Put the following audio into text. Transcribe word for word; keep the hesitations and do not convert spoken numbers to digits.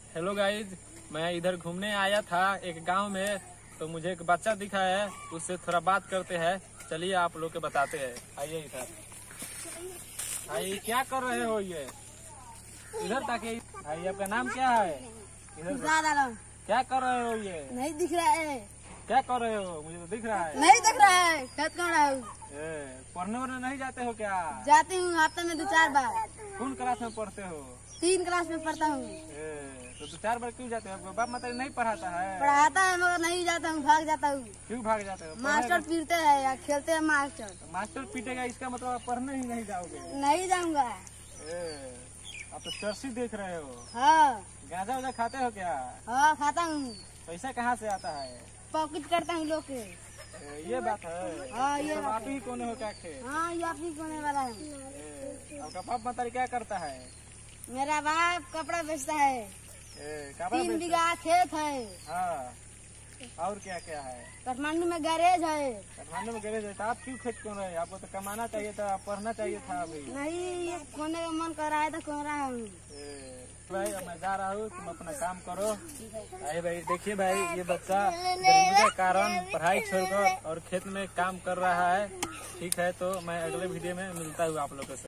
Hello guys, मैं इधर घूमने आया था एक गांव में, तो मुझे एक बच्चा दिखा है, उससे थोड़ा बात करते हैं। चलिए आप लोग के बताते हैं। आइए इधर। आइए, क्या कर रहे हो? ये इधर ताकि। आइए, आपका नाम क्या है? इधर क्या कर रहे हो? ये नहीं दिख रहा है। क्या कर रहे हो? मुझे तो दिख रहा है। नहीं दिख रहा है। खेत कौन रहा हूँ। पढ़ने वढ़ने नहीं जाते हो क्या? जाती हूँ हफ्ते में दो चार बार। कौन क्लास में पढ़ते हो? तीन क्लास में पढ़ता हूँ। तो दो चार बार क्यों जाते हो? आपको बाप माता नहीं पढ़ाता है? पढ़ाता है मगर नहीं जाता हूँ, भाग जाता हूँ। क्यों भाग जाते हो? मास्टर पीटते हैं या खेलते हैं मास्टर। मास्टर पीटेगा इसका मतलब आप पढ़ने ही नहीं जाओगे? नहीं जाऊंगा। आप तो चर्सी देख रहे हो। हाँ। गांजा वाजा खाते हो क्या? हाँ खाता हूँ। पैसा कहाँ से आता है? पॉकेट करता हूँ लोग के। ये बात है। हाँ ये सब आप ही कोने हो क्या खेत? हाँ ये आप ही कोने वाला है। आपका बाप माता क्या करता है? मेरा बाप कपड़ा बेचता है। तीन बीघा खेत है। हाँ, और क्या क्या है? काठमांडू में गैरेज है। काठमांडू में गैरेज है। तो आप क्यों खेत क्यों रहे? आपको तो कमाना चाहिए था, पढ़ना चाहिए था। अभी नहीं, ये खोने का मन कर रहा है तो खो रहा हूँ। भाई अब मैं जा रहा हूँ, तुम अपना काम करो। अरे भाई देखिए भाई, ये बच्चा गर्मी के कारण पढ़ाई छोड़कर और खेत में काम कर रहा है। ठीक है, तो मैं अगले वीडियो में मिलता हूँ आप लोगों से।